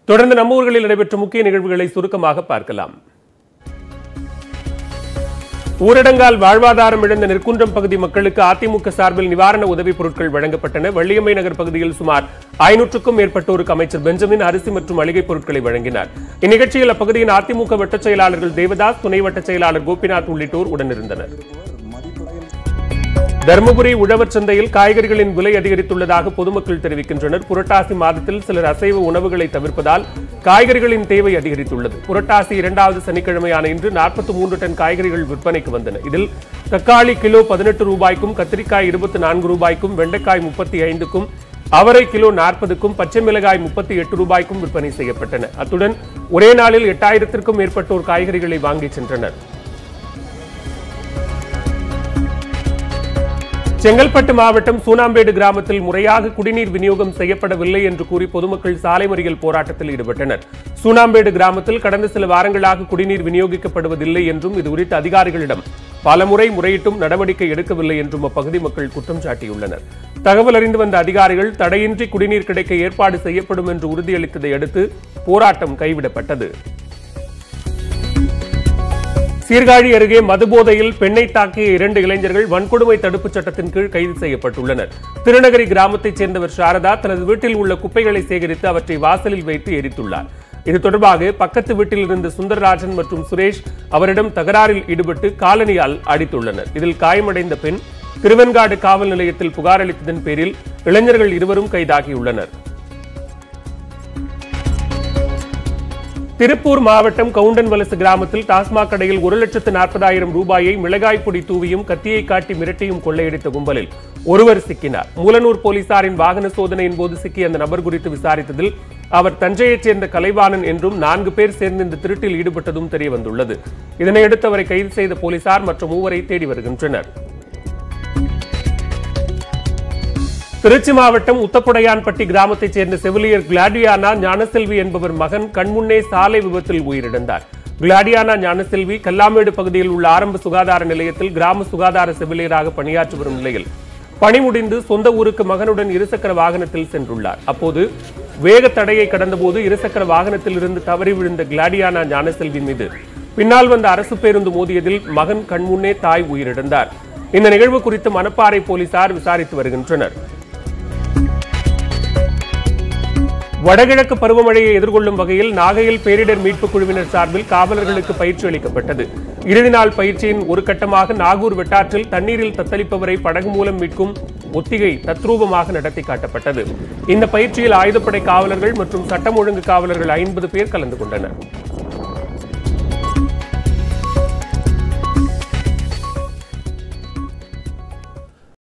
தொடர்ந்து நம்ம ஊர்களில் நடைபெற்ற முக்கிய நிகழ்வுகளை சுருக்கமாக பார்க்கலாம். ஊரடங்கால் வாழ்வாதாரம் இழந்த நெற்குன்றம் பகுதி மக்களுக்கு அதிமுக சார்பில் நிவாரண உதவிப் பொருட்கள் வழங்கப்பட்டன. வெள்ளியம்மை நகர் பகுதியில் சுமார் 500க்கும் மேற்பட்டோருக்கு அமைச்சர் பெஞ்சமின் அரிசி மற்றும் மளிகைப் பொருட்களை வழங்கினார். இந்நிகழ்ச்சியில் அப்பகுதியின் அதிமுக வட்டச் செயலாளர்கள் தேவதாஸ், துணை வட்டச் செயலாளர் கோபிநாத் உள்ளிட்டோர் உடனிருந்தனர். தருமபுரி உழவர் சந்தையில் காய்கறிகளின் விலை அதிகரித்துள்ளதாக பொதுமக்கள் தெரிவிக்கின்றனர். புரட்டாசி மாதத்தில் சிலர் அசைவ உணவுகளை தவிர்ப்பதால் காய்கறிகளின் தேவை அதிகரித்துள்ளது. புரட்டாசி 2வது சனிக்கிழமையான இன்று 43 டன் காய்கறிகள் விற்பனைக்கு வந்தன. இதில் தக்காளி கிலோ 18 ரூபாய்க்கும், கத்திரிக்காய் 24 ரூபாய்க்கும், வெண்டைக்காய் 35க்கும், அவரை கிலோ 40க்கும், பச்சை மிளகாய் 38 ரூபாய்க்கும் விற்பனை செய்யப்பட்டன. அத்துடன் ஒரே நாளில் 8000க்கும் மேற்பட்டோர் காய்கறிகளை வாங்கி சென்றனர். செங்கல்பட்டு மாவட்டம் சூனாம்பேடு கிராமத்தில் முறையாக குடிநீர் விநியோகம் செய்யப்படவில்லை என்று கூறி பொதுமக்கள் சாலை மறியல் போராட்டத்தில் ஈடுபட்டனர். சூனாம்பேடு கிராமத்தில் கடந்த சில வாரங்களாக குடிநீர் விநியோகிக்கப்படுவதில்லை என்றும் இது குறித்து அதிகாரிகளிடம் பலமுறை முறையிட்டும் நடவடிக்கை எடுக்கவில்லை என்றும் அப்பகுதி மக்கள் குற்றம் சாட்டியுள்ளனர். தகவல் அறிந்து வந்த அதிகாரிகள் தடையின்றி குடிநீர் கிடைக்க ஏற்பாடு செய்யப்படும் என்று உறுதியளித்ததை அடுத்து போராட்டம் கைவிடப்பட்டது. சீர்காழி அருகே மதுபோதையில் பெண்ணை தாக்கிய 2 இளைஞர்கள் வன்கொடுமை தடுப்புச் சட்டத்தின் கீழ் கைது செய்யப்பட்டுள்ளனர். திருநகரி கிராமத்தைச் சேர்ந்தவர் சாரதா தனது வீட்டில் உள்ள குப்பைகளை சேகரித்து அவற்றை வாசலில் வைத்து எரித்துள்ளார். இது தொடர்பாக பக்கத்து வீட்டில் இருந்த சுந்தரராஜன் மற்றும் சுரேஷ் அவரிடம் தகராறில் ஈடுபட்டு காலணியால் அடித்துள்ளனர். இதில் காயமடைந்த பெண் திருவெண்காடு காவல் நிலையத்தில் புகார் அளித்ததன் பேரில் இளைஞர்கள் இருவரும் கைதாகியுள்ளனர். திருப்பூர் மாவட்டம் கவுண்டன்வலசு கிராமத்தில் டாஸ்மாக் கடையில் 1,40,000 ரூபாயை மிளகாய் பொடி தூவியும் கத்தியை காட்டி மிரட்டியும் கொள்ளையடித்த கும்பலில் ஒருவர் சிக்கினார். மூலனூர் போலீசாரின் வாகன சோதனையின் போது சிக்கிய அந்த நபர் குறித்து விசாரித்ததில் அவர் தஞ்சையைச் சேர்ந்த கலைவாணன் என்றும் 4 பேர் சேர்ந்து இந்த திருட்டில் ஈடுபட்டதும் தெரியவந்துள்ளது. இதனையடுத்து அவரை கைது செய்த போலீசார் மற்ற 3 தேடி வருகின்றனர். திருச்சி மாவட்டம் உத்தப்புடையான்பட்டி கிராமத்தைச் சேர்ந்த செவிலியர் கிளாடியானா ஞானசெல்வி என்பவர் மகன் கண்முன்னே சாலை விபத்தில் உயிரிழந்தார். கிளாடியானா ஞானசெல்வி கல்லாமேடு பகுதியில் உள்ள ஆரம்ப சுகாதார நிலையத்தில் கிராம சுகாதார செவிலியராக பணியாற்றி வரும் நிலையில் பணி முடிந்து சொந்த ஊருக்கு மகனுடன் இருசக்கர வாகனத்தில் சென்றுள்ளார். அப்போது வேக தடையை கடந்தபோது இருசக்கர வாகனத்தில் இருந்து தவறி விழுந்த கிளாடியானா ஞானசெல்வி மீது பின்னால் வந்த அரசு பேருந்து மோதியதில் மகன் கண்முன்னே தாய் உயிரிழந்தார். இந்த நிகழ்வு குறித்து மணப்பாறை போலீசார் விசாரித்து வருகின்றனர். வடகிழக்கு பருவமழையை எதிர்கொள்ளும் வகையில் நாகையில் பேரிடர் மீட்புக் குழுவினர் சார்பில் காவலர்களுக்கு பயிற்சி அளிக்கப்பட்டது. இறுதி நாள் பயிற்சியின் ஒரு கட்டமாக நாகூர் வெட்டாற்றில் தண்ணீரில் தத்தளிப்பவரை படகு மூலம் மீட்கும் ஒத்திகை தத்ரூபமாக நடத்தி காட்டப்பட்டது. இந்த பயிற்சியில் ஆயுதப்படை காவலர்கள் மற்றும் சட்டம் ஒழுங்கு காவலர்கள் 50 பேர் கலந்து கொண்டனர்.